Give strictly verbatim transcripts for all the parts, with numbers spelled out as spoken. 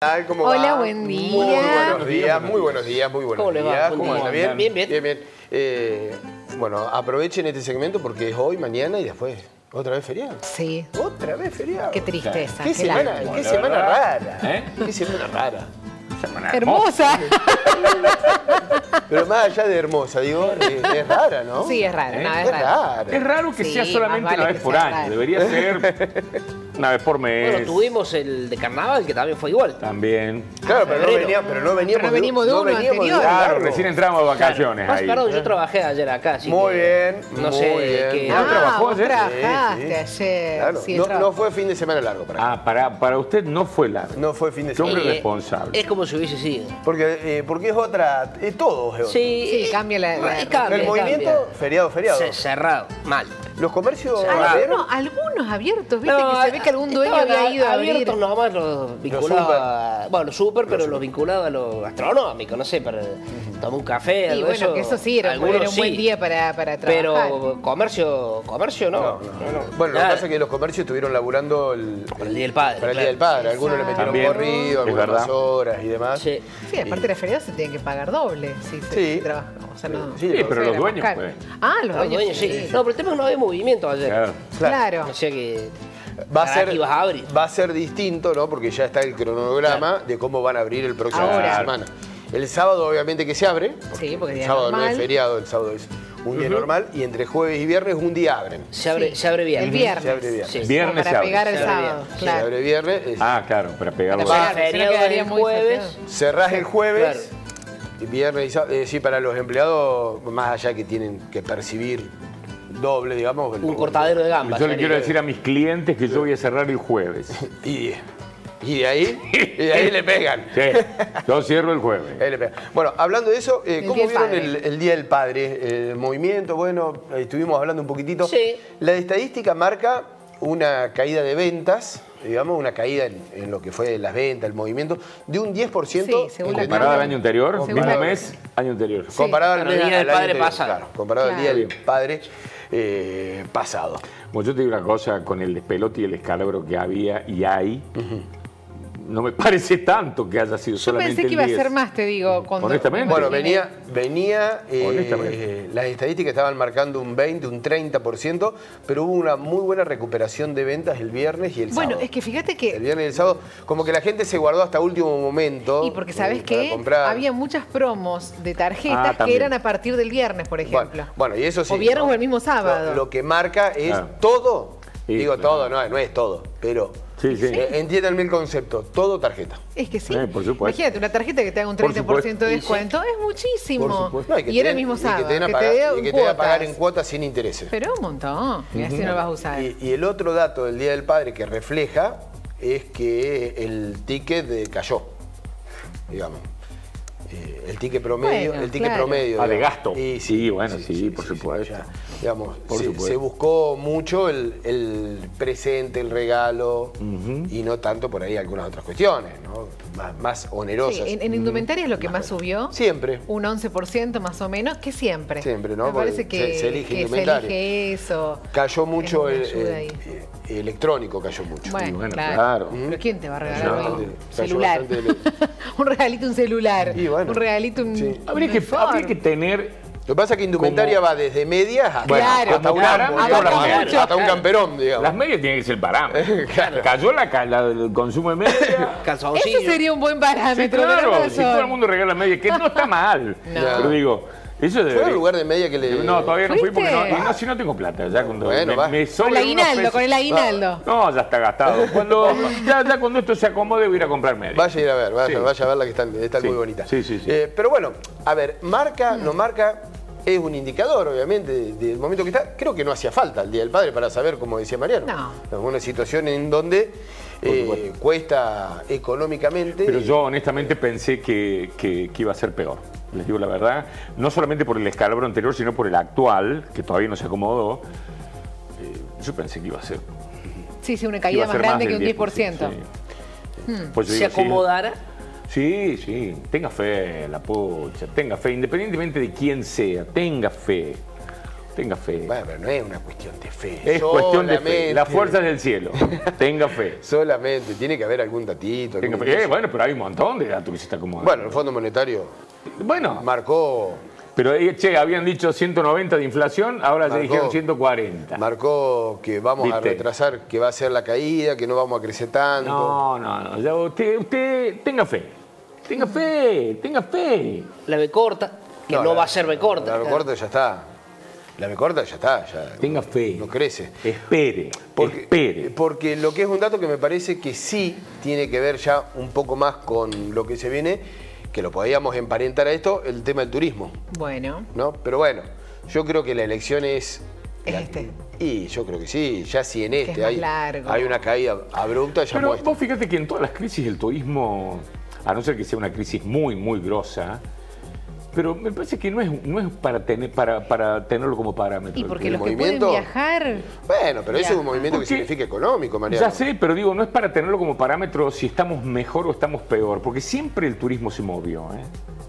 ¿Cómo Hola, va? buen día. Muy buenos días, muy buenos días, muy buenos ¿Cómo le va? días. Buen ¿Cómo día. anda? ¿Bien? Bien, bien. Bien, bien. Eh, bueno, aprovechen este segmento porque es hoy, mañana y después. ¿Otra vez feriado? Sí. ¿Otra vez feriado? Qué tristeza. ¿Qué, qué semana, lástima. qué la semana verdad. rara? ¿Eh? ¿Qué semana rara? Semana Hermosa. Pero más allá de hermosa, digo, es, es rara, ¿no? Sí, es raro. ¿Eh? No, Es es raro. rara. Es raro que Sí, sea solamente más vale una que vez por sea año. raro. Debería ser una vez por mes. Bueno, tuvimos el de carnaval, que también fue igual. También. Claro, pero no, febrero. venía, pero no veníamos Pero no venimos de uno anterior. Claro, largo. recién entramos de vacaciones Más, ahí. perdón, yo trabajé ayer acá, así Muy que bien, no muy sé bien. qué. Ah, trabajó vos ayer? trabajaste Sí, sí. ayer. Claro, Sí, no, trabajo. no fue fin de semana largo para mí. Ah, para, para usted no fue largo. No fue fin de Qué hombre semana. Eh, responsable. Es como si hubiese sido. Porque, eh, porque es otra, es todo es otro. Sí, Sí, cambia la- la- eh, cambia, El movimiento, cambia. feriado, feriado. Ce- Cerrado, mal. Los comercios Algunos, algunos abiertos, viste que se ve que algún dueño estaban había ido a abrir. abiertos nomás los vinculados super. a... Bueno, los super, pero los vinculados a lo gastronómico, no sé, para tomar un café, Y algo bueno, de eso. que eso sí, era, algunos era un buen sí. día para, para trabajar. Pero comercio, comercio no. No, no. Bueno, lo que Nada. pasa es que los comercios estuvieron laburando el, Para el Día del Padre, Para el Día claro. del Padre. Algunos le metieron También, corrido, es algunas verdad. más horas y demás. Sí. Sí, aparte de feriado se tienen que pagar doble si se Sí. trabaja. O sea, no. Sí, Sí, pero era los más dueños caro. pueden. Ah, los Los dueños, dueños sí. sí. No, pero el tema es que no había movimiento ayer. Claro. Claro. O sea que... Va a, ¿Para ser, qué ibas a abrir? va a ser distinto, ¿no? Porque ya está el cronograma de cómo van a abrir el próximo fin de Ahora. semana. El sábado, obviamente, que se abre. Sí, porque el día sábado no normal. es feriado, el sábado es un día normal. Y entre jueves y viernes, un día abren. Se abre, Sí. se abre bien. El viernes. Se abre viernes. Sí. Viernes Para se abre. pegar el Se abre sábado, bien. Se claro. abre viernes. es- Ah, claro, para pegarlo. Para Va, pegar. feriado Si no quedaría el muy jueves. fastidiado. Cerrás el jueves, Claro. y viernes y sábado. Eh, sí, para los empleados, más allá que tienen que percibir doble, digamos. Un cortadero de gambas. Yo le sería. quiero decir a mis clientes que yo voy a cerrar el jueves. Y, y de ahí, y de ahí le pegan. Sí, yo cierro el jueves. Ahí le pegan. Bueno, hablando de eso, eh, El ¿cómo Día del vieron Padre. el, el Día del Padre? El movimiento, bueno, eh, estuvimos hablando un poquitito. Sí. La estadística marca una caída de ventas, digamos, una caída en, en lo que fue las ventas, el movimiento, de un diez por ciento. Sí, según la comparado- Comparado al año anterior, Según mismo la- mes, año anterior. Sí. comparado al, Claro, mes- el Día del al año Padre anterior, pasado. Claro, comparado al Día Claro. del Padre eh, pasado. Bueno, yo te digo una cosa, con el despelote y el escalabro que había y hay, no me parece tanto que haya sido Yo solamente pensé que el iba a diez. ser más, te digo. Cuando, Honestamente. Bueno, me venía, venía eh, Honestamente. las estadísticas estaban marcando un veinte, un treinta por ciento, pero hubo una muy buena recuperación de ventas el viernes y el Bueno, sábado. es que fíjate El que... viernes y el sábado, como que la gente se guardó hasta último momento. Y porque sabes eh, para que comprar. había muchas promos de tarjetas Ah, que también. eran a partir del viernes, por ejemplo. Bueno, bueno, y eso sí. O viernes ¿no? o el mismo sábado. Lo, lo que marca es Claro. todo. Sí, Digo claro. todo, no, no es todo, pero Sí, sí. eh, entiéndanme el concepto, todo tarjeta. Es que sí. Eh, por supuesto. Imagínate, una tarjeta que te haga un Por treinta por ciento de supuesto. descuento es muchísimo. Por supuesto. No, y que y te era el den- mismo y que sábado. te den a que pagar, te dé y un que te den a pagar cuotas. en cuotas sin intereses. Pero un montón. Mira si no lo vas a usar. Y, y el otro dato del Día del Padre que refleja es que el ticket de- cayó, digamos. Eh, el ticket promedio, Bueno, el ticket claro. promedio. Ah, de digamos. gasto. Y Sí, bueno, sí, por supuesto. ya, digamos, Por se, supuesto. se buscó mucho el, el presente, el regalo, Ujú. y no tanto por ahí algunas otras cuestiones, ¿no? Más, más onerosas. Sí, en, en indumentaria es lo que más subió. Siempre. Un once por ciento más o menos, que siempre. Siempre, ¿no? Me Porque parece que se- se elige que se indumentaria. elige eso. Cayó mucho Es el, una ayuda el- ahí. eh, electrónico, cayó mucho. Bueno, Y bueno, claro. claro. Pero ¿quién te va a regalar Cayó hoy bastante- un cayó celular? bastante un regalito, un celular. Y bueno, un regalito, un. sí. Habría que, mejor. habría que tener... Lo que pasa es que indumentaria va desde medias hasta, Bueno, hasta, como un, cara, ambo, abarca digamos, hasta- mucho. hasta un camperón, digamos. Las medias tienen que ser el parámetro. Claro. Cayó la, ca- la- el consumo de medias. Calzoncillo. Ese sería un buen Sí, parámetro. claro, tenés si todo el razón. mundo regala medias, que no está mal. No. Pero digo, eso ¿Fue debería... al lugar de media que le...? No, todavía no fui porque no, ¿Fuiste? y no, si no tengo plata. Ya cuando Bueno, me, va. me Con sobran el unos aguinaldo, pesos- con el aguinaldo. No, ya está gastado. Cuando, ya, ya cuando esto se acomode voy a ir a comprar medias. Vaya a ir a ver, vaya, Sí. vaya a verla que están, están Sí. muy bonitas. Sí, sí, sí. Eh, pero bueno, a ver, marca, no marca, es un indicador, obviamente, de- del momento que está. Creo que no hacía falta el Día del Padre para saber, como decía Mariano. No. Una situación en donde eh, supuesto. cuesta económicamente. Pero yo honestamente pensé que, que- que iba a ser peor. Les digo la verdad, no solamente por el escalabro anterior, sino por el actual, que todavía no se acomodó. Eh, yo pensé que iba a ser. Sí, sí, una iba caída a más ser grande del que un diez por ciento. sí. Pues yo Se digo, sí. acomodara. Sí, sí, tenga fe, la pucha, tenga fe, independientemente de quién sea, tenga fe. tenga fe. Bueno, pero no es una cuestión de fe. Es cuestión de fe. solamente. Las fuerzas del cielo. Tenga fe. Solamente, tiene que haber algún datito. Tenga algún fe. Eh, cosa. bueno, pero hay un montón de datos que se está acomodando. Bueno, el Fondo Monetario Bueno, marcó, pero eh, che, habían dicho ciento noventa de inflación, ahora ya Marcó. dijeron ciento cuarenta. marcó que vamos a ¿Viste? retrasar, que va a ser la caída, que no vamos a crecer tanto. No, no, no. Ya usted, usted tenga fe. Tenga fe, tenga fe. La B corta, que no, la- va a ser B corta. La B corta ya está. La B corta ya está. Ya Tenga fe. No crece. Espere, Porque, espere. porque lo que es un dato que me parece que sí tiene que ver ya un poco más con lo que se viene, que lo podíamos emparentar a esto, el tema del turismo, Bueno, ¿no? Pero bueno, yo creo que la elección es... es la- este. Y yo creo que sí, ya si en es este más hay, largo. hay una caída abrupta, ya Pero muestra. vos fíjate que en todas las crisis el turismo, a no ser que sea una crisis muy, muy grosa, pero me parece que no es, no es para, tener, para, para tenerlo como parámetro. Y porque el los que movimiento- pueden viajar... Bueno, pero eso es un Viaja. movimiento que Porque- significa económico, Mariano. Ya sé, pero digo, no es para tenerlo como parámetro si estamos mejor o estamos peor, porque siempre el turismo se movió. ¿eh?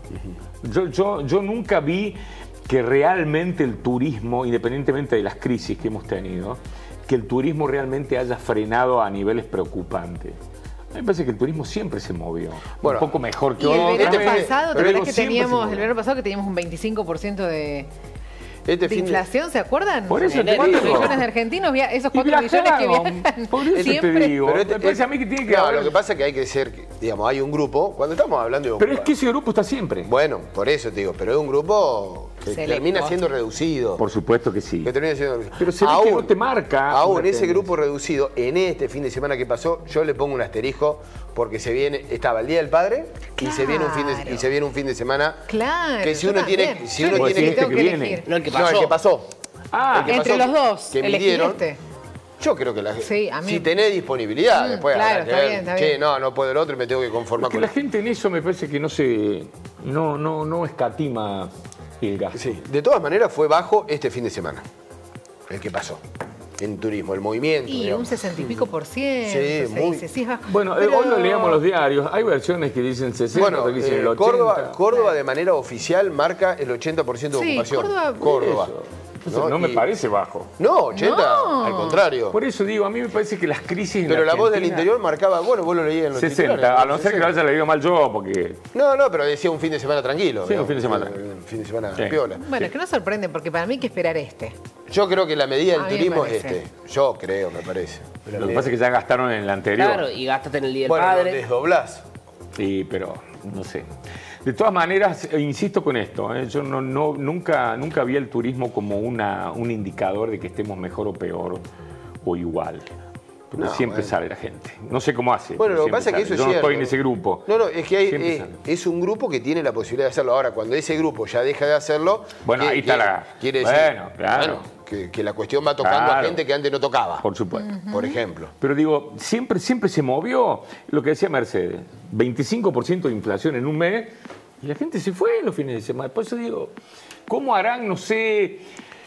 Yo, yo, yo nunca vi que realmente el turismo, independientemente de las crisis que hemos tenido, que el turismo realmente haya frenado a niveles preocupantes. A mí me parece que el turismo siempre se movió. Bueno, un poco mejor que Y el otras verano este fin de- pasado, ¿te pero acordás digo, que siempre se teníamos, movió. el verano pasado que teníamos un veinticinco por ciento de, Este de fin de- inflación, ¿se acuerdan? Por eso te ¿Cuántos digo. millones de argentinos, via- esos Y cuatro millones que viajaron, viajan por eso te siempre? digo. Pero este- me parece a mí que tiene que no, haber- lo que pasa es que hay que ser, digamos, hay un grupo, cuando estamos hablando de... Pero es que ese grupo está siempre. Bueno, por eso te digo, pero es un grupo que Selecto. termina siendo reducido. Por supuesto que sí. Que termina siendo reducido. Pero se ve que no te marca Aún una ese tendencia. grupo reducido, en este fin de semana que pasó, yo le pongo un asterisco porque se viene, estaba el Día del Padre y, se viene un fin de, Claro. y se viene un fin de semana Claro. que si yo uno también. tiene, si Yo uno elegí, tiene este tengo que que viene. elegir. No, el que No, pasó. el que pasó. Ah, El que Entre pasó, los dos, que elegí midieron. este. Yo creo que la Sí, a mí- si tenés disponibilidad, Mm, después claro, habrá que está ver, bien, está che, bien. no, no puedo el otro y me tengo que conformar Porque con la gente en eso me parece que no se. No, no, no escatima el gasto. Sí, de todas maneras fue bajo este fin de semana, el que pasó, en turismo, el movimiento. Y digamos. un sesenta y pico por ciento. Sí, se muy- dice, sí, es bajo. Bueno, eh, Pero- hoy lo leíamos los diarios. Hay versiones que dicen sesenta, Bueno, otras que dicen eh, el ochenta. Córdoba, Córdoba de manera oficial marca el ochenta por ciento de Sí, ocupación. Córdoba- Córdoba. Eso. Entonces, no, me Y- parece bajo. No, ochenta, No. al contrario. Por eso digo, a mí me parece que las crisis en Pero la voz del Argentina- interior marcaba, bueno, vos lo leías en los sesenta, titulares, a no ser que lo haya leído mal yo, porque. No, no, pero decía un fin de semana tranquilo. Sí, un digamos. fin de semana. Un fin de semana Sí. piola. Bueno, es que no sorprende, porque para mí hay que esperar este. Yo creo que la medida A del mí me turismo es parece. este. Yo creo, me parece. La Lo que medida- pasa es que ya gastaron en el anterior. Claro, y gástate en el Día del Bueno, lo Padre. desdoblás. Sí, pero no sé. De todas maneras, eh, insisto con esto, ¿eh? yo no, no, nunca, nunca vi el turismo como una, un indicador de que estemos mejor o peor o igual. Pero No, siempre bueno. sale la gente. No sé cómo hace. Bueno, pero lo que pasa es siempre que eso sale. es Yo no cierto. estoy en ese grupo. No, no, es que hay, Siempre eh, sale. es un grupo que tiene la posibilidad de hacerlo. Ahora, cuando ese grupo ya deja de hacerlo... Bueno, ¿qué- ahí está qué- la- Quiere decir, Bueno, claro. que, que la cuestión va tocando a Claro. gente que antes no tocaba, Por supuesto. por ejemplo. Pero digo, siempre, siempre se movió lo que decía Mercedes, veinticinco por ciento de inflación en un mes y la gente se fue en los fines de semana. Por eso digo, ¿cómo harán? No sé,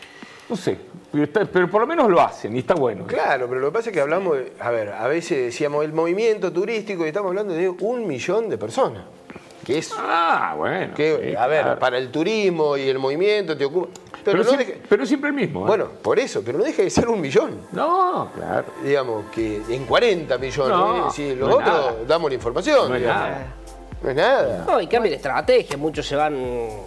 no sé, pero, está- pero por lo menos lo hacen y está bueno. Claro, pero lo que pasa es que hablamos, de- a ver, a veces decíamos el movimiento turístico y estamos hablando de un millón de personas. Que es, Ah, bueno. que, sí, a ver, claro. para el turismo y el movimiento te ocupa... Pero, Pero, no siempre, deje- pero siempre el mismo. ¿eh? bueno, por eso, pero no deja de ser un millón. No, claro. Digamos, que en cuarenta millones, No, ¿eh? Si los no es otros nada. damos la información. No es digamos. nada. No es nada. No, y cambia de estrategia. Muchos se van.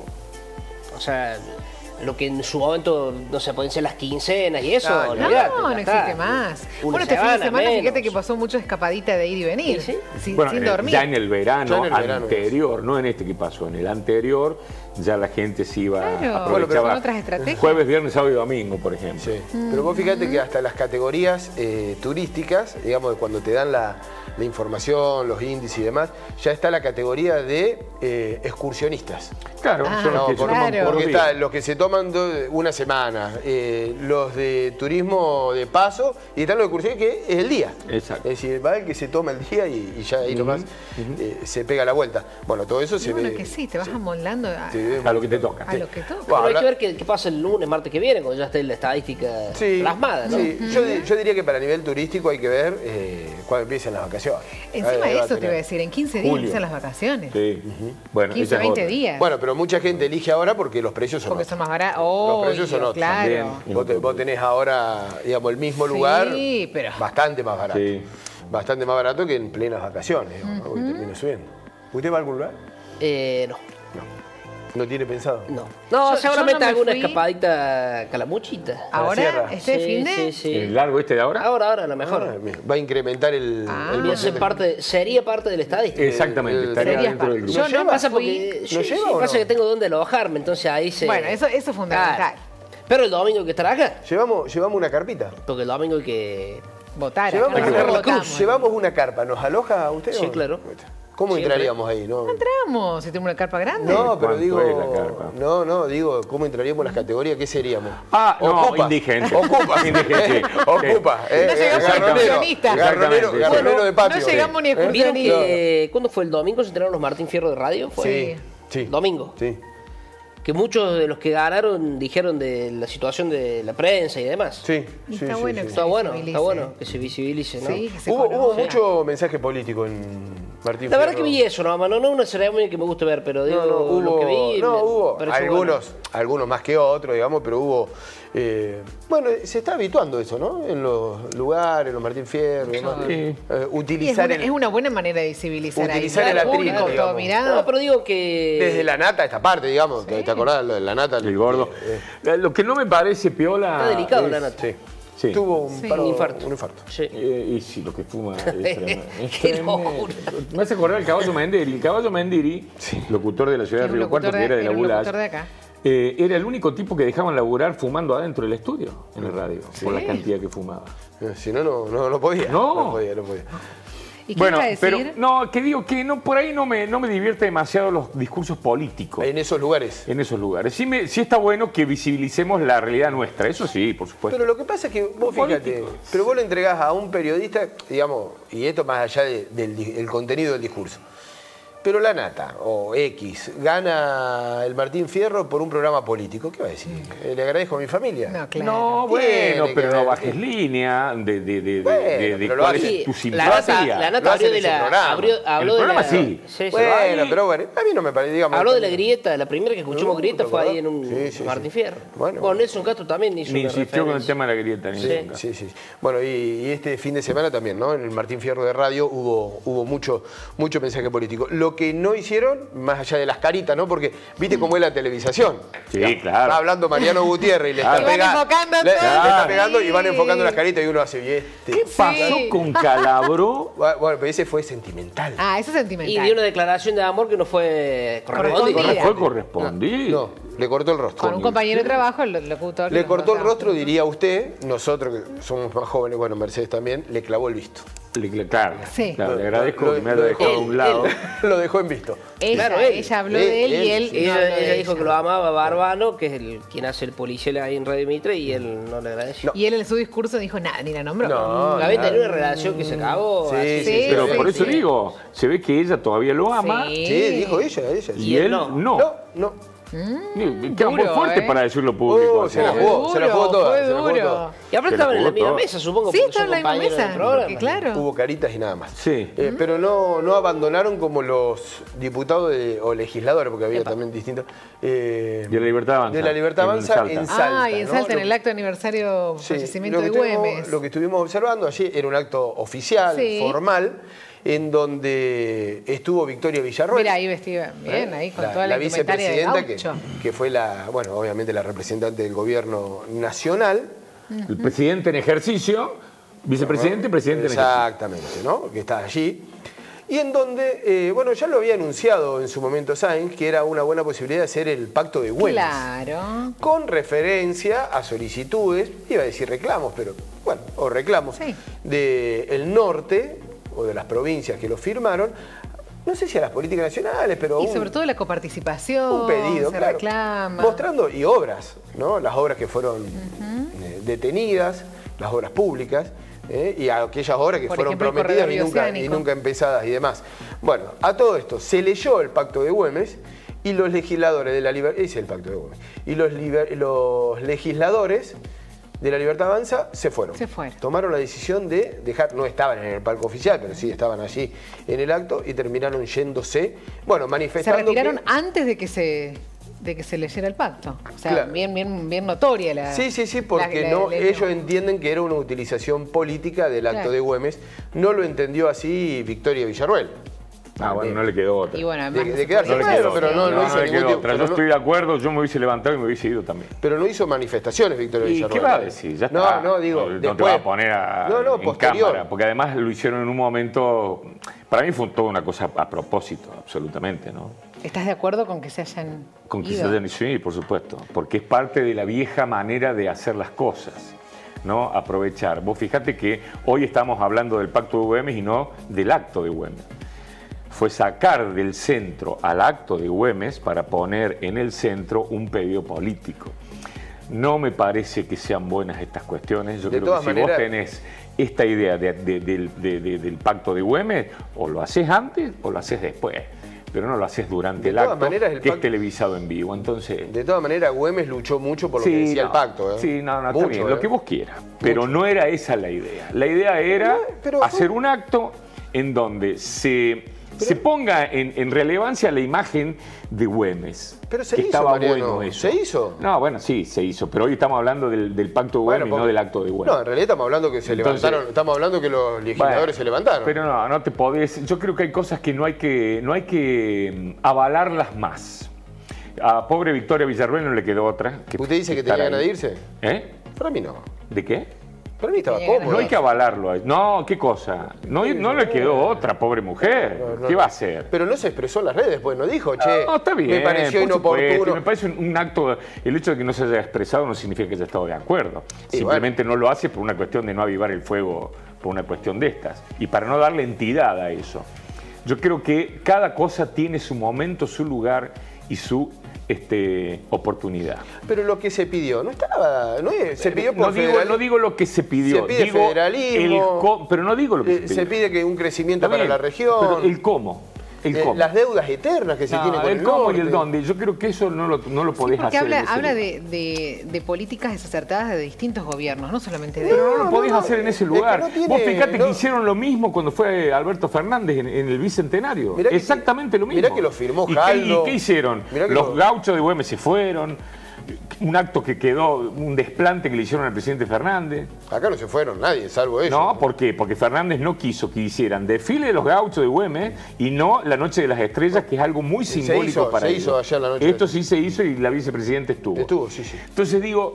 O sea, lo que en su momento, no sé, pueden ser las quincenas y eso. Ah, no. No, olvidate, no, ya existe está. más. Una Bueno, este fin de semana semana, menos. fíjate que pasó mucho escapadita de ir y venir. Sí, sí. Sin, Bueno, sin eh, dormir. ya en el verano Ya en el verano, anterior, no en este que pasó, en el anterior, ya la gente se iba Claro, aprovechaba Bueno, pero son otras estrategias. jueves, viernes, sábado y domingo, por ejemplo. Sí. Pero vos fíjate que hasta las categorías eh, turísticas, digamos, cuando te dan la, la información, los índices y demás, ya está la categoría de eh, excursionistas. Claro, Ah, son los No, que por- se toman claro. por porque los días. está los que se toman do- una semana, eh, los de turismo de paso y están los de excursiones que es el día. Exacto. Es decir, va el que se toma el día y, y ya ahí nomás eh, se pega la vuelta. Bueno, todo eso Y se bueno, ve. que sí, te vas amoldando a, se ve- A lo que te toca. a lo que toca. Bueno, Pero hay habla- que ver qué, qué pasa el lunes, martes que viene, cuando ya esté la estadística Sí, plasmada, ¿no? sí. Yo, di- yo diría que para nivel turístico hay que ver eh, cuando empiecen las vacaciones. Encima Ahí va a eso te tener. iba a decir, en quince días Julio. empiezan las vacaciones. Sí. Uh-huh. Bueno, quince, esa es veinte otra. días. Bueno, pero mucha gente elige ahora porque los precios son Porque otros. son más baratos. Oh, Los precios son otros. claro. También. Vos, te- vos tenés ahora, digamos, el mismo Sí, lugar pero- bastante más barato. Sí. Bastante más barato que en plenas vacaciones, digamos, ¿no? Porque termina subiendo. ¿Usted va a algún lugar? Eh, no, ¿No tiene pensado? no. No, Yo- seguramente yo no me alguna fui. escapadita calamuchita. Ahora, sierra. este Sí, fin de... sí, sí. ¿El largo este de ahora? Ahora, ahora, a lo Ah, mejor. mira, va a incrementar el... Ah. el Voy a ser parte de- sería parte del estadístico. Exactamente, el- estaría Serías dentro del parte. grupo. Yo no pasa me porque fui. sí, ¿Lo lleva sí, o pasa no? que tengo donde alojarme, entonces ahí se. Bueno, eso, eso es fundamental. Claro. Pero el domingo que estará acá, Llevamos, llevamos una carpita. porque el domingo hay que. Votar. acá Llevamos, nosotros una, votamos. llevamos una carpa. ¿Nos aloja usted? Sí, o- claro. ¿Cómo Siempre. entraríamos ahí? No, Entramos, si tenemos una carpa grande. no pero ¿Cuánto digo... es la carpa? No, no, digo, ¿cómo entraríamos en las categorías? ¿Qué seríamos? Ah, no, Ocupas. indigente. Ocupas. Indigente. Ocupa. Eh, No llegamos garronero, a excursionistas. garronero, Exactamente. garronero Bueno, de patio. no llegamos ni a ¿Eh? ¿Vieron excursionistas. que. ¿Cuándo fue el domingo? Se enteraron los Martín Fierro de radio. Fue Sí, sí. Domingo. Sí. Que muchos de los que ganaron dijeron de la situación de la prensa y demás. Sí, Y sí, está sí, bueno sí. que Está bueno, visibilice. está bueno que se visibilice, ¿no? Sí, que se Hubo, hubo conozca. mucho mensaje político en Martín La verdad Fierro. que vi eso, no, no, no una ceremonia que me guste ver, pero digo, No, no, hubo, lo que vi. no, me hubo pareció algunos, bueno. algunos más que otros, digamos, pero hubo... eh, bueno, se está habituando eso, ¿no? En los lugares, los Martín Fierro, y demás. Sí. Eh, Y es, utilizar una, el... es una buena manera de visibilizar Utilizar ahí. el atril, público, todo digamos. mirado. No, pero digo que. Desde la nata, esta parte, digamos. ¿Te, te acordás de la nata? El gordo. Eh, Eh, Lo que no me parece piola. Está delicado es- la nata. sí. Sí. Tuvo un, Sí. paro- Un infarto. Un infarto. Sí. Eh, y sí, lo que fuma es tremendo. Es Qué tremendo. locura. Me hace acordar el caballo Mendiri. El caballo Mendiri, locutor de la ciudad de Era un Río Cuarto, locutor que de- era de la era un Bulás, locutor de acá. eh, era el único tipo que dejaban laburar fumando adentro del estudio, en la radio, por la cantidad que fumaba. Eh, Si no, no, no, no podía. No. No podía, no podía. ¿Y qué Bueno, iba a decir? pero no, que digo que no, por ahí no me, no me divierte demasiado los discursos políticos En esos lugares. en esos lugares. Sí, me, sí está bueno que visibilicemos la realidad nuestra, eso sí, por supuesto. Pero lo que pasa es que vos fíjate, Políticos. pero vos le entregás a un periodista, digamos, y esto más allá de- del di- el contenido del discurso. Pero la nata, o X, gana el Martín Fierro por un programa político. ¿Qué va a decir? Eh, Le agradezco a mi familia. No, claro. No, Tiene bueno, que pero no ver. bajes línea de, de, de, de- Bueno, de- de pero lo cuál hace- es tu Sí, la nata, simpatía. la Lo nata hacen abrió de en su la. programa. Abrió, habló El de programa la, sí. sí, sí. Bueno, Ahí- pero bueno, a mí no me parece, digamos... Habló de la grieta, la primera que escuchamos No, grieta ¿te fue ahí acordás? en un Sí, sí, Martín sí. Fierro. Bueno. Bueno, Nelson Castro también hizo Me una insistió con el referencia. tema de la grieta. ni Sí. nunca. Sí, sí. Bueno, y, y este fin de semana también, ¿no? En el Martín Fierro de Radio hubo, hubo mucho, mucho mensaje político. Lo que no hicieron, más allá de las caritas, ¿no? Porque viste cómo es la televisación. Sí, Digamos, claro. Está hablando Mariano Gutiérrez y le Claro. está Y van pegando. enfocando le, le todo. está pegando y van Sí. enfocando las caritas y uno hace bien. Este. ¿Qué pasó Sí. con Calabro? Bueno, pero ese fue sentimental. Ah, eso es Y sentimental. dio una declaración de amor que no fue correspondida. Correspondida. Fue correspondido. No, le cortó el rostro. Con un compañero de trabajo, el locutor. que Le nos cortó el tocaba. rostro, diría usted. Nosotros que somos más jóvenes, bueno, Mercedes también, le clavó el visto. Le, le- claro, Sí. claro, le agradezco Lo- que me lo haya dejó- dejado a un lado. Lo dejó en visto. Ella, Claro, él. ella habló Él, de él y él, él. sí. no Ella, habló de ella dijo ella. que lo amaba Barbano, que es el, quien hace el policial ahí en Radio Mitre, y él no le agradeció. Y él en su discurso dijo nada, ni la nombró. No, La había nada. tenido una relación que se acabó. Sí, así. sí, Sí, Pero sí, por eso sí. digo, se ve que ella todavía lo ama Sí. Sí, dijo ella, ella. y, Y él él no. no. No, no. Ni- Queda muy duro, fuerte ¿eh? para decirlo público. Oh, así. se la Fue jugó, se la jugó duro, toda, fue se la jugó duro. toda. Y aparte Se estaban la en la jugó misma todo. mesa, supongo. Sí, porque estaba en son la misma compañeros del mesa. programa. Porque claro. Hubo caritas y nada más. Sí. Eh, pero no, no abandonaron como los diputados de- o legisladores, porque había también distintos. eh, De la Libertad Avanza, De la Libertad en Avanza Salta. en Salta. Ah, y en ¿no? Salta, en Lo- el acto de aniversario sí, fallecimiento lo de que estuvimos- Güemes. Lo que estuvimos observando allí era un acto oficial, Sí. formal, en donde estuvo Victoria Villarroel. Mira, ahí vestida bien, ahí con la, toda la, la indumentaria de vicepresidenta que, gaucho. que fue la, bueno, obviamente la representante del gobierno nacional. El presidente en ejercicio, vicepresidente, presidente en ejercicio. Exactamente, ¿no? Que está allí. Y en donde, eh, bueno, ya lo había anunciado en su momento Sáenz, que era una buena posibilidad de hacer el pacto de Güemes. Claro. Con referencia a solicitudes, iba a decir reclamos, pero bueno, o reclamos, Sí. del norte o de las provincias que lo firmaron, no sé si a las políticas nacionales, pero Y un, sobre todo la coparticipación. un pedido, se claro, reclama. mostrando, y obras, ¿no? Las obras que fueron eh, detenidas, las obras públicas, ¿eh? Y aquellas obras que Por fueron ejemplo, el prometidas y corredor nunca, y bioceánico. nunca empezadas y demás. Bueno, a todo esto, se leyó el pacto de Güemes y los legisladores de la libertad, ese es el pacto de Güemes, y los, liber- los legisladores de La Libertad Avanza se fueron. Se fueron. Tomaron la decisión de dejar, no estaban en el palco oficial, pero sí estaban allí en el acto y terminaron yéndose, bueno, manifestando. Se retiraron que, antes de que se de que se leyera el pacto. O sea, claro. bien, bien, bien notoria la. Sí, sí, sí, porque la, la, no, la, ellos entienden que era una utilización política del acto claro. de Güemes. No lo entendió así Victoria Villarroel. Ah, bueno, no le quedó otra. Y bueno, de, de quedarse no le bueno, quedó pero otra. no, no, no no hizo le ningún quedó tipo. otra. Yo Pero no, estoy de acuerdo, yo me hubiese levantado y me hubiese ido también. pero no hizo manifestaciones Victoria ¿Y Villarroel. qué va a decir? Ya está. No, no, digo, No, no te después. vas a poner a, no, no, en posterior. cámara, porque además lo hicieron en un momento. Para mí fue toda una cosa a propósito, absolutamente, ¿no? ¿Estás de acuerdo con que se hayan Con que ido? se hayan sí, por supuesto, porque es parte de la vieja manera de hacer las cosas, ¿no? Aprovechar. Vos fíjate que hoy estamos hablando del pacto de Güemes y no del acto de Güemes. Fue sacar del centro al acto de Güemes para poner en el centro un pedido político. No me parece que sean buenas estas cuestiones. Yo De creo todas que si maneras, vos tenés esta idea de, de, de, de, de, del pacto de Güemes, o lo haces antes o lo haces después. Pero no lo haces durante De el todas acto, maneras, el que es pacto- televisado en vivo. Entonces, De todas maneras, Güemes luchó mucho por lo que decía no, el pacto. ¿eh? Sí, no, no, está Mucho, bien, ¿eh? lo que vos quieras. Pero no era esa la idea. La idea era No, pero- hacer un acto en donde se, se ponga en, en relevancia la imagen de Güemes. Pero se que hizo, estaba Mariano, bueno eso. ¿se hizo? No, bueno, sí, se hizo. Pero hoy estamos hablando del, del pacto de Güemes Bueno, y no porque- del acto de Güemes. No, en realidad estamos hablando que se Entonces- levantaron, estamos hablando que los legisladores Bueno, se levantaron. Pero no, no te podés. Yo creo que hay cosas que no hay que, no hay que mm, avalarlas más. A pobre Victoria Villarruel no le quedó otra. Que, ¿Usted dice que estar tenía ganas ahí. de irse? ¿Eh? Para mí no. ¿De qué? Para mí estaba Tenía ganas cómodo. No hay que avalarlo. No, ¿qué cosa? No, no le quedó otra, pobre mujer. No, no, ¿Qué no. va a hacer? Pero no se expresó en las redes, pues no dijo, che, No, está bien. me pareció por supuesto, inoportuno. me parece un, un acto. El hecho de que no se haya expresado no significa que haya estado de acuerdo. Y Simplemente no lo hace por una cuestión de no avivar el fuego, por una cuestión de estas. Y para no darle entidad a eso. Yo creo que cada cosa tiene su momento, su lugar y su este, oportunidad. Pero lo que se pidió, no estaba, no es- se pidió por no digo, federalismo. no digo lo que se pidió, Se pide digo federalismo. el co- pero no digo lo que Eh, se pidió. se pide que un crecimiento Está para bien, la región. pero el cómo, el Eh, cómo. las deudas eternas que se No, tienen con el el cómo norte. y el dónde. Yo creo que eso no lo, no lo Sí, podés porque hacer. habla, en ese habla lugar. de, de- de políticas desacertadas de distintos gobiernos, no solamente de... Pero no lo No, podés no, hacer en ese es que lugar. no tiene- Vos fijate no- que hicieron lo mismo cuando fue Alberto Fernández en, en el Bicentenario. Mirá que- Exactamente lo mismo. mirá que lo firmó ¿Y qué, Jaldo. y qué hicieron? Mirá que Los lo- gauchos de Güemes se fueron. Un acto que quedó, un desplante que le hicieron al presidente Fernández. Acá no se fueron nadie, salvo ellos. No, ¿por qué? Porque Fernández no quiso que hicieran desfile de los gauchos de Güemes y no la Noche de las Estrellas, que es algo muy Se simbólico hizo- para se ellos. hizo allá la Noche de- Esto sí se hizo y la vicepresidenta estuvo. Estuvo, sí, sí. Entonces digo,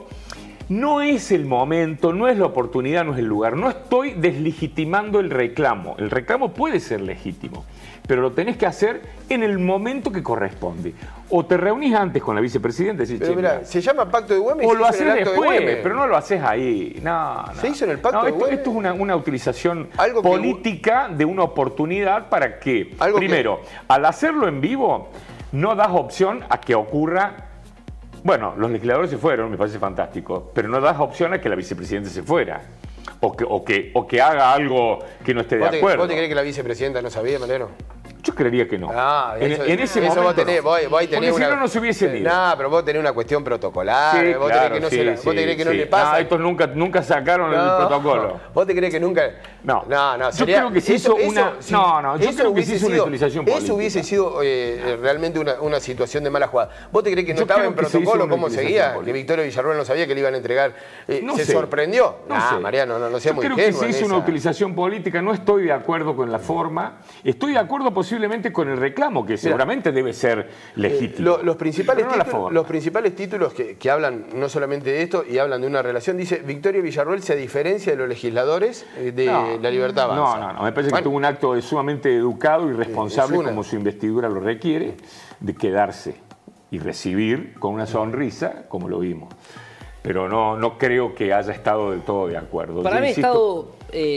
no es el momento, no es la oportunidad, no es el lugar. No estoy deslegitimando el reclamo. El reclamo puede ser legítimo, pero lo tenés que hacer en el momento que corresponde. O te reunís antes con la vicepresidenta y decís, Pero "Che, mirá, mirá", se llama Pacto de Güemes y o se lo hizo haces en el acto de después, Güemes. pero no lo haces ahí. No, no. Se hizo en el pacto No, de esto, Güemes. esto es una, una utilización Algo que- política de una oportunidad para que, Algo que- primero, al hacerlo en vivo, no das opción a que ocurra. Bueno, los legisladores se fueron, me parece fantástico, pero no das opción a que la vicepresidenta se fuera. O que, o que, o que haga algo que no esté de ¿Vos te, acuerdo. ¿Vos te crees que la vicepresidenta no sabía, Mariano? Yo creería que no. Ah, en, eso, en ese eso momento. vos tenés, no. vos, vos tenés Porque si una- no, no se hubiesen ido. No, pero vos tenés una cuestión protocolar. Sí, vos claro, te crees que no, sí, se la- vos sí, te crees que no sí. le pasa. No, estos nunca, nunca sacaron el No, protocolo. Vos te crees que nunca. No. no, no Yo creo que se hizo una- no, no, yo eso creo que hubiese se hizo una sido- utilización Eso política. hubiese sido eh, realmente una, una situación de mala jugada. ¿Vos te crees que no Yo estaba creo en que se hizo protocolo una cómo utilización seguía? política. Que Victoria Villarruel no sabía que le iban a entregar. eh, No ¿Se sé. sorprendió? No ah, sé. Mariano, no, no seas Yo muy creo que ingenuo se en hizo una esa. utilización política, no estoy de acuerdo con la forma, estoy de acuerdo posiblemente con el reclamo, que seguramente debe ser legítimo. Lo- los, principales Pero no la títulos, forma. los principales títulos que, que hablan no solamente de esto y hablan de una relación, dice Victoria Villarruel se diferencia de los legisladores eh, de No, La Libertad No, Avanza. no, no, me parece Bueno, que tuvo un acto sumamente educado y responsable, es una. como su investidura lo requiere, de quedarse y recibir con una sonrisa, como lo vimos. Pero no, no creo que haya estado del todo de acuerdo. Para Yo mí ha insisto- estado...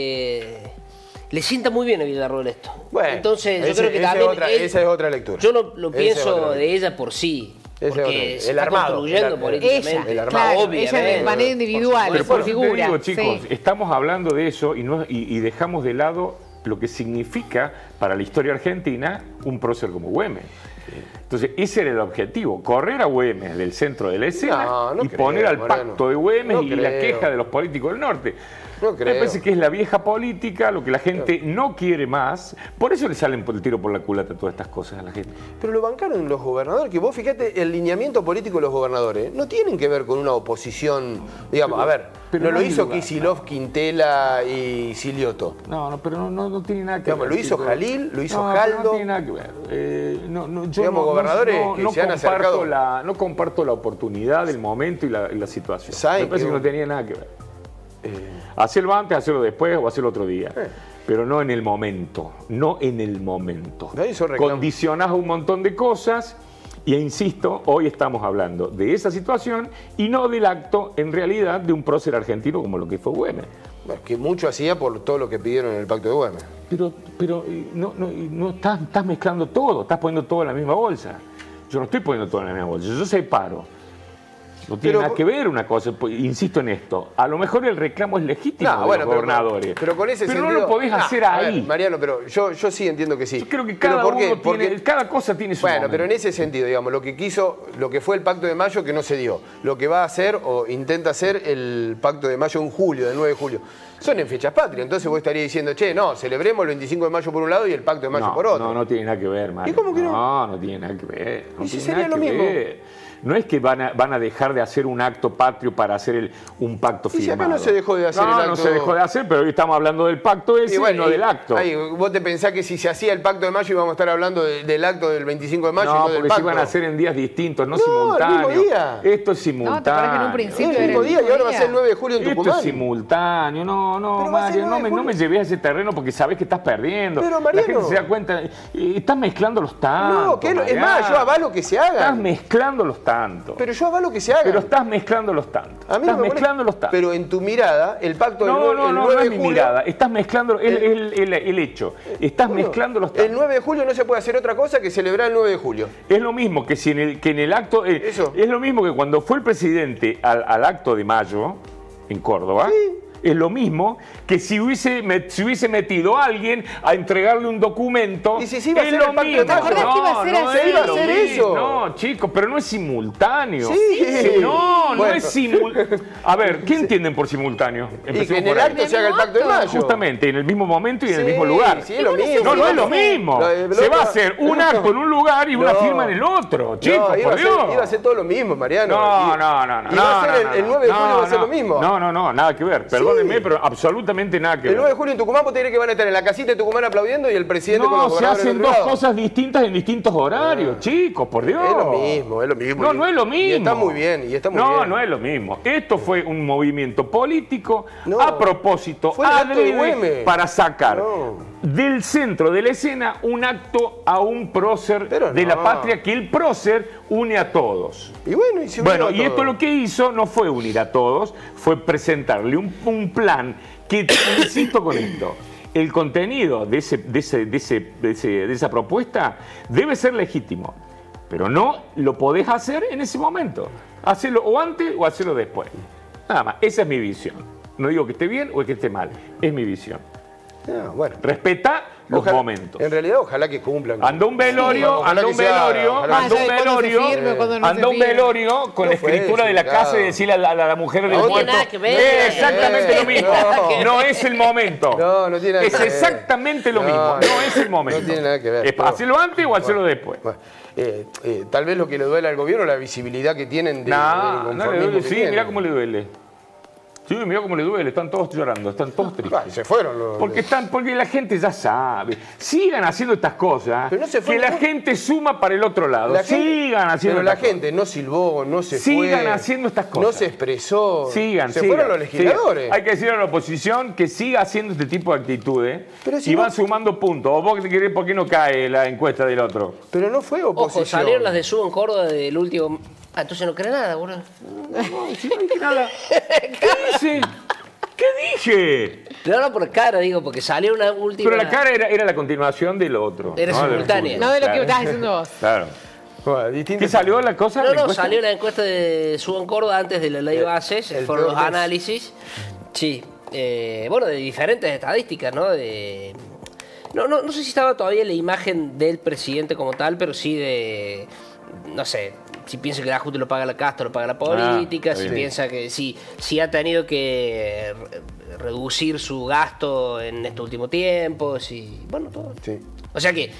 eh, le sienta muy bien a Villarroel esto. Bueno, Entonces yo ese- creo que esa es también... otra- él- esa es otra lectura. Yo lo, lo Esa es pienso otra de ella por sí. Esa es Porque otra. se El está armado, construyendo el ar- políticamente. Ella, El armado. claro, Obviamente. ella de manera individual, Pero por por eso te figura. digo, chicos, sí. estamos hablando de eso y, no, y, y dejamos de lado lo que significa para la historia argentina un prócer como Güemes. Entonces, ese era el objetivo, correr a Güemes del centro de la escena no, no y creo, poner al Moreno. pacto de Güemes No y creo. la queja de los políticos del norte. No Me creo. parece que es la vieja política, lo que la gente no quiere más. Por eso le salen por el tiro por la culata todas estas cosas a la gente. Pero lo bancaron los gobernadores, que vos fíjate, el lineamiento político de los gobernadores no tienen que ver con una oposición, digamos, Pero- a ver, pero no no lo hay hizo lugar, Kicillof, Quintela y Silioto. No, no, pero no, no, no tiene nada que Digamos, ver. lo hizo chico. Jalil, lo hizo no, pero Jaldo. No tiene nada que ver. Eh, no, no, yo Digamos, no, gobernadores no, que no se han comparto acercado. La, no comparto la oportunidad, el momento y la, y la situación. ¿Saben Me parece que- que no tenía nada que ver. Eh, Hacerlo antes, hacerlo después o hacerlo otro día. Eh. Pero no en el momento. No en el momento. De ahí son reclamos. Condicionás a un montón de cosas y, insisto, hoy estamos hablando de esa situación y no del acto, en realidad, de un prócer argentino como lo que fue Güemes. bueno, que mucho hacía por todo lo que pidieron en el Pacto de Güemes. Pero, pero eh, no, no, no estás, estás mezclando todo, estás poniendo todo en la misma bolsa. Yo no estoy poniendo todo en la misma bolsa, yo separo. No tiene Pero- nada que ver una cosa, pues, insisto en esto. A lo mejor el reclamo es legítimo No, de bueno, los pero, gobernadores. pero con ese Pero sentido. no lo podés No, hacer a ver, ahí. Mariano, pero yo, yo sí entiendo que sí. Yo creo que ¿Pero cada por qué? uno tiene, Porque- cada cosa tiene su Bueno, momento. pero en ese sentido, digamos, lo que quiso, lo que fue el Pacto de Mayo que no se dio, lo que va a hacer o intenta hacer el Pacto de Mayo en julio, del nueve de julio, son en fechas patrias. Entonces vos estarías diciendo, che, no, celebremos el veinticinco de mayo por un lado y el Pacto de Mayo no, por otro. No, no tiene nada que ver, Mario. ¿Y cómo que no? No, no tiene nada que ver. No ¿Y si tiene sería nada lo que mismo? ver. No es que van a, van a dejar de hacer un acto patrio para hacer el- un pacto ¿Y si acá firmado. no se dejó de hacer no, el no acto? se dejó de hacer, pero hoy estamos hablando del pacto ese y, bueno, no y- del acto. ahí, vos te pensás que si se hacía el Pacto de Mayo íbamos a estar hablando de- del acto del veinticinco de mayo y no, no del porque Pacto. se iban a hacer en días distintos, no, No, el simultáneos. mismo día. Esto es No, simultáneo. ¿te acuerdas que en un Es principio el era mismo el día y ahora va a día? ser el nueve de julio en Esto Tucumán. es simultáneo, no, no, Pero va a ser Mario, no nueve me, de no me julio. lleves a ese terreno porque sabés que estás perdiendo. Pero, La Mariano. gente se da cuenta, eh, estás mezclando los tantos. No, que es lo- es más, yo avalo que se hagan. Estás mezclando los tantos. Pero yo avalo que se haga. Pero estás mezclando los tantos. A mí estás no me molesta. mezclando los tantos. Pero en tu mirada, el pacto del no, nueve- no, el no, no nueve es de mi julio, mirada. Estás mezclando el, El- el- el- el hecho. Estás Bueno, mezclando los tantos. El nueve de julio no se puede hacer otra cosa que celebrar el nueve de julio. Es lo mismo que si en el, que en el acto. eh, Eso. Es lo mismo que cuando fue el presidente al, al acto de mayo en Córdoba. Es lo mismo que si hubiese, met- si hubiese metido a alguien a entregarle un documento. Y si se iba a es hacer lo el pacto de mismo. mayo. ¿Te acordás que iba a ser no así? es Iba a lo ser mismo. eso. No, chicos, pero no es simultáneo. Sí. No, no Bueno. es simultáneo. A ver, ¿qué entienden por simultáneo? Y que Empecemos en el por ahí. acto se haga el pacto de mayo. Justamente, en el mismo momento y en el Sí, mismo lugar. sí, es lo mismo. No, no es lo mismo. Lo de- Se lo- va a hacer un acto en un lugar y una No. firma en el otro. Chicos, No, iba por a ser- Dios. iba a ser todo lo mismo, Mariano. No, Y- no, no, no. Y va a no, ser el, no, el no. nueve de julio No, va a ser no. lo mismo. No, no, no, nada que ver. Perdónenme, pero absolutamente nada que El ver. nueve de julio en Tucumán vos te dirás que van a estar en la casita de Tucumán aplaudiendo y el presidente con No, los se gobernadores hacen del dos otro lado. cosas distintas en distintos horarios, chicos, por Dios. Es lo mismo, es lo mismo. No, Y- no es lo mismo. Y está muy bien, y está muy no, bien. no es lo mismo. Esto fue un movimiento político No, a propósito, fue el acto de adrede, Güemes. para sacar No. del centro de la escena un acto a un prócer Pero de no. la patria que el prócer une a todos. Y bueno, y se Bueno, unió y todo. esto lo que hizo no fue unir a todos, fue presentarle un, un plan que, insisto con esto, el contenido de, ese, de, ese, de, ese, de, ese, de esa propuesta debe ser legítimo, pero no lo podés hacer en ese momento. Hacerlo o antes o hacerlo después. Nada más, esa es mi visión. No digo que esté bien o que esté mal, es mi visión. No, bueno. Respeta los Ojalá- momentos. En realidad, ojalá que cumplan. Anda un velorio, Sí, ojalá anda que un se haga, velorio, ojalá que anda un se haga. Cuando se velorio, firme, cuando no anda se un firme. velorio con la No fue escritura de la delicado. casa y decirle a la, a la mujer del No tiene muerto. nada que ver. "Eh, exactamente Eh, lo mismo. no. No es el momento. No, no tiene nada Es que ver. exactamente lo No, mismo. No, no, es el momento. no tiene nada que ver. Es para hacerlo antes o hacerlo después. Bueno, eh, eh, tal vez lo que le duele al gobierno es la visibilidad que tienen de, No, del no le inconformismo duele. que Sí, tienen. mirá cómo le duele. Sí, mirá cómo le duele. Están todos llorando, están todos tristes. Ah, y se fueron los... Porque, están, porque la gente ya sabe. Sigan haciendo estas cosas. Pero no se fue que la ningún- gente suma para el otro lado. La gente- Sigan haciendo Pero la estas gente no silbó, no se Sigan fue. haciendo estas cosas. No se expresó. Sigan, Se sigan, fueron los legisladores. sigan. Hay que decirle a la oposición que siga haciendo este tipo de actitudes Pero si y no- van sumando puntos. ¿O vos qué querés, por qué no cae la encuesta del otro? Pero no fue oposición. Ojo, salieron las de Subo en Córdoba del último. Ah, entonces no cree nada, boludo. No, si no dije nada. ¿Qué dice? ¿Qué dije? No, no por cara, digo, porque salió una última. Pero la cara era, era la continuación del otro. Era ¿no? Del simultánea. fútbol. No de lo que Claro. estabas diciendo vos. Claro. Bueno, distinto- ¿Qué salió la cosa? No, la no, encuesta? salió la encuesta de Subo en Córdoba antes de la ley El- base, se el fueron peor los mes. análisis. Sí, eh, bueno, de diferentes estadísticas, ¿no? De, No, no, no sé si estaba todavía la imagen del presidente como tal, pero sí de, no sé, si piensa que el ajuste lo paga la casta, lo paga la política, Ah, si bien. piensa que si, si ha tenido que re- reducir su gasto en este último tiempo, si, bueno, todo. Sí. O sea que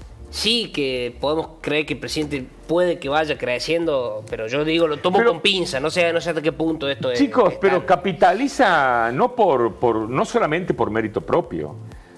sí que podemos creer que el presidente puede que vaya creciendo, pero yo digo, lo tomo Pero- con pinza, no sé, no sé hasta qué punto esto es. Chicos, es pero tal. capitaliza no por, por no solamente por mérito propio.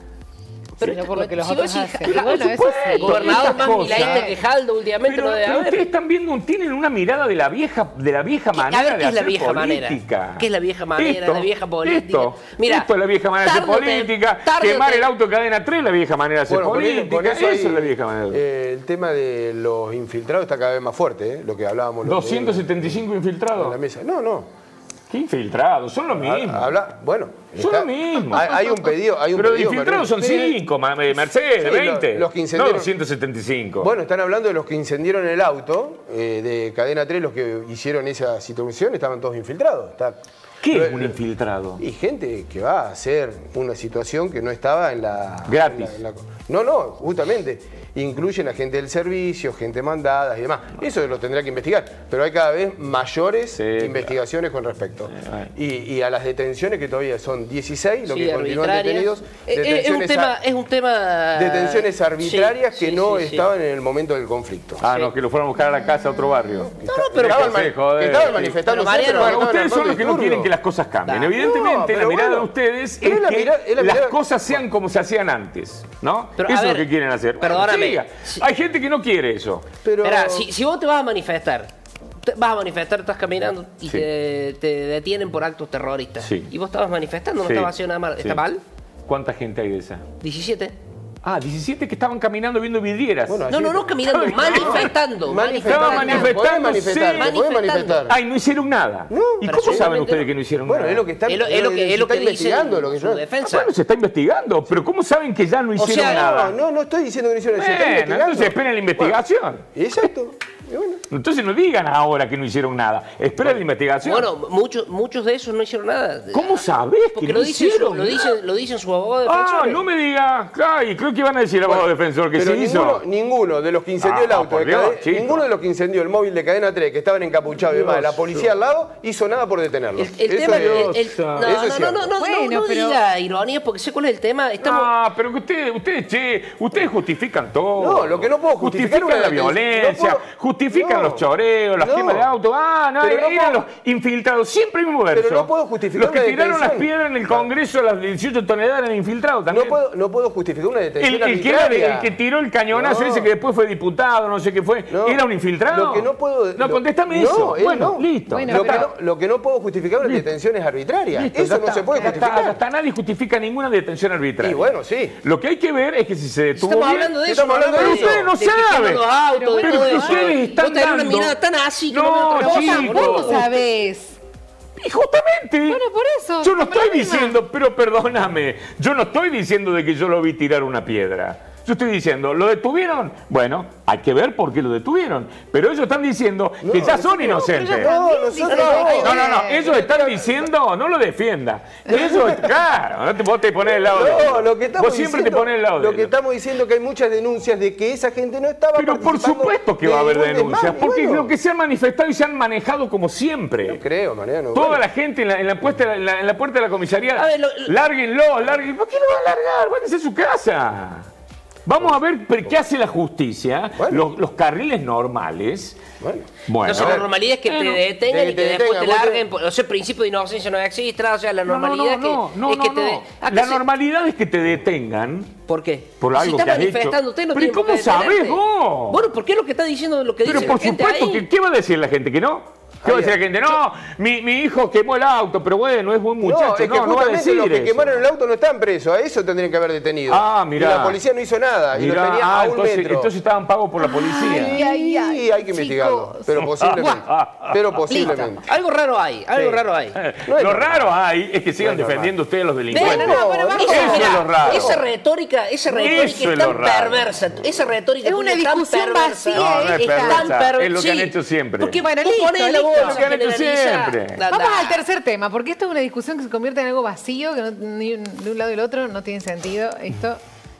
Pero Sino por lo que los si otros vos decís, hacen. ja- Bueno, eso sí. gobernador Estas más cosas- milaísta que Jaldo últimamente Pero, no debe pero haber. ustedes están viendo, tienen una mirada de la vieja, de la vieja ¿Qué- manera a ver, de ¿qué es la hacer vieja política. manera? ¿Qué es la vieja manera, Esto, la vieja política? Esto, Mira, esto es la vieja manera de hacer tarde o tem- política. tarde o Quemar tem- el auto cadena tres es la vieja manera de hacer Bueno, con, política. el- con eso, eso ahí, es la vieja manera. eh, el tema de los infiltrados está cada vez más fuerte, ¿eh? Lo que hablábamos. los doscientos setenta y cinco en la infiltrados. mesa. No, no. ¿Qué infiltrados? Son los mismos. Habla, bueno. Son está- lo mismo. Hay, hay un pedido, hay un Pero de pedido, infiltrados son Mariano. cinco, Mercedes, Sí, veinte. los- los que no incendiaron- doscientos setenta y cinco. Bueno, están hablando de los que incendiaron el auto eh, de Cadena tres, los que hicieron esa situación, estaban todos infiltrados. Está, ¿Qué es lo- un infiltrado? Y gente que va a hacer una situación que no estaba en la... Gratis. en la- en la- no, no, justamente. Incluyen a gente del servicio, gente mandada y demás. Eso lo tendrá que investigar. Pero hay cada vez mayores Sí, investigaciones con respecto. bueno. Y, y a las detenciones, que todavía son dieciséis, los Sí, que continúan arbitrarias. detenidos. Eh, eh, es, un detenciones tema, a- es un tema... detenciones arbitrarias Sí, que sí, no sí, sí. estaban en el momento del conflicto. Ah, Sí. no, que lo fueron a buscar a la casa a otro barrio. No, no, pero... estaban, déjense ma- joder. que estaban Sí. manifestando. Pero, Mariano, Bueno, ustedes son los que no quieren que las cosas cambien. Nah. Evidentemente, No, pero la mirada bueno, de ustedes pero es es la que mira- es la las mirada- cosas sean como se hacían antes, ¿no? Pero, a eso es ver, lo que quieren hacer. Bueno, perdóname. siga. Si- Hay gente que no quiere eso. Pero, Esperá, si, si vos te vas a manifestar, te vas a manifestar, estás caminando y Sí. te, te detienen por actos terroristas. Sí. Y vos estabas manifestando, no Sí. estabas haciendo nada malo. ¿Está Sí. mal? ¿Cuánta gente hay de esa? diecisiete. Ah, diecisiete que estaban caminando viendo vidrieras. Bueno, No, no, no caminando, manifestando. Estaba Manifestando. manifestándose. Podés manifestar, podés Manifestando. manifestar. Ay, no hicieron nada. No. ¿Y Pero cómo saben seguramente ustedes no. que no hicieron Bueno, nada? es lo que está, Es lo, es lo que, es lo está que dice investigando. Lo que su yo- defensa. Bueno, se está investigando, pero ¿cómo saben que ya no hicieron sea, nada? No, no, no estoy diciendo que no hicieron, se está Bueno, investigando. entonces esperen la investigación. Exacto. Y bueno. Entonces no digan ahora que no hicieron nada. Esperen la investigación. Bueno, muchos, muchos de esos no hicieron nada. ¿Cómo sabés que Porque no lo dicen, su, hicieron lo, dicen, lo dicen su abogado defensor. Ah, no me diga. Ay, creo que iban a decir al abogado defensor que Pero se ninguno, hizo. ninguno de los que incendió Ah, el auto, por de Dios, Cadena- chico. ninguno de los que incendió el móvil de Cadena tres, que estaban encapuchados y demás, la policía al lado, hizo nada por detenerlos. El, el Eso tema, es- el- el- Eso no, es no, no, cierto. no, no, Bueno, no pero- diga ironía porque sé cuál es el tema. Estamos, Ah, pero que ustedes, ustedes, che, ustedes justifican todo. No, lo que no puedo justificar Justifican una la detención. violencia, No puedo- justifican no. los choreos, las No. quemas de auto. Ah, no, Pero no eran puedo- los infiltrados. Siempre el mismo verso. Pero no puedo justificar Los que una tiraron las detención. piedras en el Congreso, las dieciocho toneladas eran infiltrados también. No puedo, no puedo justificar una detención El, el que era de- arbitraria. el que tiró el cañonazo No. ese que después fue diputado, no sé qué fue, No. ¿era un infiltrado? Lo que no puedo... No, lo- contéstame no, eso. él Bueno, no. listo. Bueno, lo, ya que está. no, lo que no puedo justificar es una Listo. detención es arbitraria. Listo, Eso ya no está. se puede Ya está, justificar. ya está, nadie justifica ninguna detención arbitraria. Y bueno, sí. Lo que hay que ver es que si se detuvo estamos bien- hablando de eso. estamos hablando de no eso. Ustedes no de que queman saben. los autos, Pero de bueno, todo pero eso. ustedes están Vos tenés una dando- mirada tan así que No, no, veo otra cosa, chicos. boludo. ¿Cómo sabés? Y justamente. Bueno, por eso. Yo no estamos estoy en la misma. diciendo, pero perdóname, yo no estoy diciendo de que yo lo vi tirar una piedra. Yo estoy diciendo, ¿lo detuvieron? Bueno, hay que ver por qué lo detuvieron. Pero ellos están diciendo que ya son inocentes. No, También nosotros dicen no. que hay que No, no, no, ver. ellos están diciendo, no lo defienda. Ellos, claro, no te, vos te pones el lado de No, ellos. lo que estamos Vos siempre diciendo, te pones el lado de Lo que ellos. estamos diciendo es que hay muchas denuncias de que esa gente no estaba Pero por participando supuesto que de va a haber ningún denuncias, desmán. Y porque bueno, lo que se han manifestado y se han manejado como siempre. No creo, Mariano. Toda bueno. la gente en la, en la puesta- en la- en la puerta de la comisaría, A ver, lo- lo- lárguenlo, lárguenlo. ¿Por qué lo van a largar? Váyanse a su casa. Vamos a ver pero qué hace la justicia, Bueno. los, los carriles normales. Bueno. Bueno, No sé, la normalidad es que te Bueno, detengan que y que te después te detengan, vos larguen. O sea, el principio de inocencia no existe. O sea, la no, no, normalidad no, es que, no, es que no, te... no. de- ¿A qué La se- normalidad es que te detengan ¿Por qué? por Si algo está que has hecho. manifestando usted no Pero ¿y tiene por cómo qué sabés detenerte. vos? Bueno, ¿por qué es lo que está diciendo lo que Pero dice por la gente supuesto, ahí? que, ¿qué va a decir la gente? ¿Que no? ¿Qué va a decir la gente? No, mi, mi hijo quemó el auto, pero bueno, es buen muchacho. No, es que No, no, va a justamente decir los que eso. quemaron el auto no estaban presos, a eso tendrían que haber detenido. Ah, mirá. Y la policía no hizo nada, y Mirá, lo tenía ah, a un entonces, metro. entonces estaban pagos por la policía. Ay, ay, ay, Sí, hay que investigarlo, chicos. pero posiblemente. pero Listo. posiblemente. Algo raro hay, algo Sí. raro hay. No es Lo normal. raro hay es que sigan No es defendiendo ustedes a los No, delincuentes. no, no, pero vamos, Eso es mirá, lo raro. esa retórica, esa retórica Eso es es tan lo raro. perversa. Esa retórica Es tuya una es tan discusión perversa. vacía, No, no es es perversa. tan perversa. Es lo que han Sí, hecho siempre. Porque Bueno, vos listo, ponés la listo. voz, Es lo que han hecho generalizás. siempre. Da, Vamos da. al tercer tema, porque esto es una discusión que se convierte en algo vacío, que no- ni de un lado y del otro no tiene sentido. Esto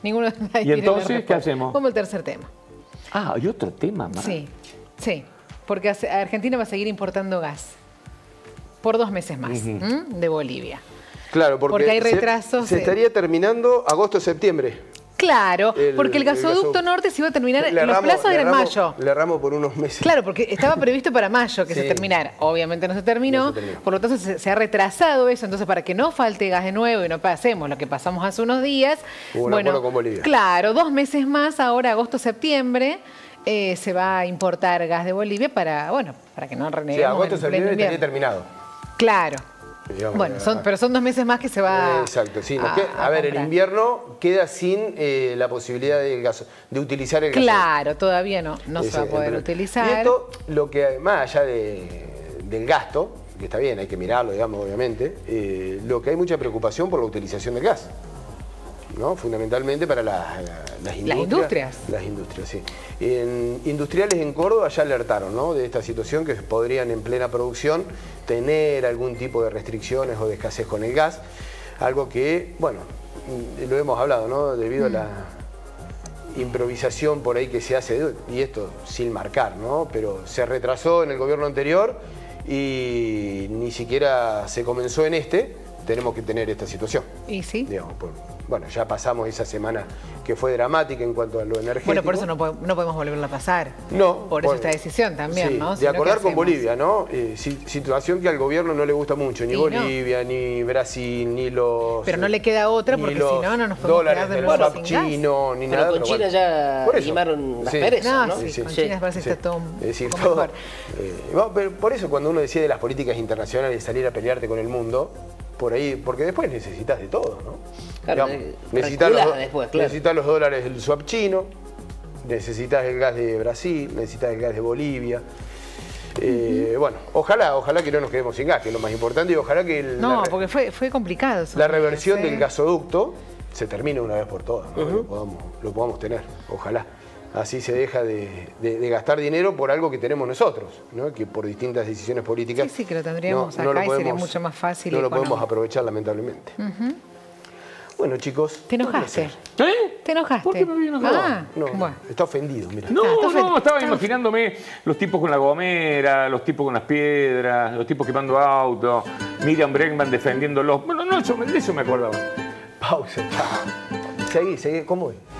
Ninguno de nadie ¿Y tiene la entonces qué respuesta. hacemos? Vamos al tercer tema. Ah, hay otro tema más. Sí, sí. Porque hace- Argentina va a seguir importando gas por dos meses más, ¿m? de Bolivia. Claro, porque, Porque hay se- retrasos Se, de- estaría terminando agosto-septiembre. Claro, El- porque el el gasoducto gasoducto. norte se iba a terminar, Le los erramos- plazos le eran erramos- mayo. Le erramos por unos meses. Claro, porque estaba previsto para mayo que Sí. se terminara. Obviamente no se terminó, No se terminó. por lo tanto se, se ha retrasado eso. Entonces, para que no falte gas de nuevo y no pasemos lo que pasamos hace unos días. Hubo un acuerdo con Bolivia. Claro, dos meses más, ahora agosto-septiembre, eh, se va a importar gas de Bolivia para, bueno, para que no Sí, reneguemos. en agosto-septiembre pleno estaría invierno. terminado. Claro. Digamos, Bueno, eh, son, pero son dos meses más que se va Exacto, sí. nos a, queda- a, a ver, el comprar. invierno queda sin eh, la posibilidad de, gas- de utilizar el gasoil. Claro, todavía no, no se Ese va a es el poder problema. utilizar. Y esto, lo que más allá de- del gasto, que está bien, hay que mirarlo, digamos, obviamente, eh, lo que hay mucha preocupación por la utilización del gas, ¿no? Fundamentalmente para la- la- las industrias. industrias. Las industrias, sí. En, industriales en Córdoba ya alertaron, ¿no?, de esta situación, que podrían en plena producción tener algún tipo de restricciones o de escasez con el gas, algo que, bueno, lo hemos hablado, ¿no?, debido a la improvisación por ahí que se hace, y esto sin marcar, ¿no?, pero se retrasó en el gobierno anterior y ni siquiera se comenzó en este, tenemos que tener esta situación. Y sí. Digamos, por- bueno, ya pasamos esa semana que fue dramática en cuanto a lo energético. Bueno, por eso no, po- no podemos volverla a pasar. No. Por eso por- esta decisión también, sí, ¿no? De Si no, acordar ¿qué con hacemos? Bolivia, ¿no? Eh, si- situación que al gobierno no le gusta mucho, ni Y no. Bolivia, ni Brasil, ni los... Pero no le queda otra, ni porque los si no, no nos podemos dólares quedar de del nuevo swap sin chino, ni Pero nada. con China ya Por eso. limaron las Sí. perezas, No, ¿no? sí, Sí, con sí. China parece que Sí. está todo un Es decir, poco todo, mejor. eh, bueno, pero por eso cuando uno decide las políticas internacionales, salir a pelearte con el mundo, por ahí, porque después necesitas de todo, ¿no? Claro, Digamos, eh, necesitas, los, calculás después, claro. necesitas los dólares del swap chino, necesitas el gas de Brasil, necesitas el gas de Bolivia. Eh, Bueno, ojalá, ojalá que no nos quedemos sin gas, que es lo más importante, y ojalá que el- No, la, porque fue, fue complicado. esos la días, reversión ¿eh? del gasoducto se termine una vez por todas, ¿no? lo, podamos, lo podamos tener, ojalá. Así se deja de, de- de gastar dinero por algo que tenemos nosotros, ¿no?, que por distintas decisiones políticas... Sí, sí, que lo tendríamos no- no acá lo y sería mucho más fácil y No lo podemos económico. aprovechar, lamentablemente. Bueno, chicos... ¿Te enojaste? ¿Eh? ¿Te enojaste? ¿Por qué me voy a enojar? Ah, No, bueno. está ofendido, mira. No, Ah, está ofendido. no, estaba Está- imaginándome los tipos con la gomera, los tipos con las piedras, los tipos quemando autos, Miriam Bregman defendiéndolos. Bueno, no, eso, de eso me acordaba. Pausa, chao. Seguí, seguí, ¿cómo es?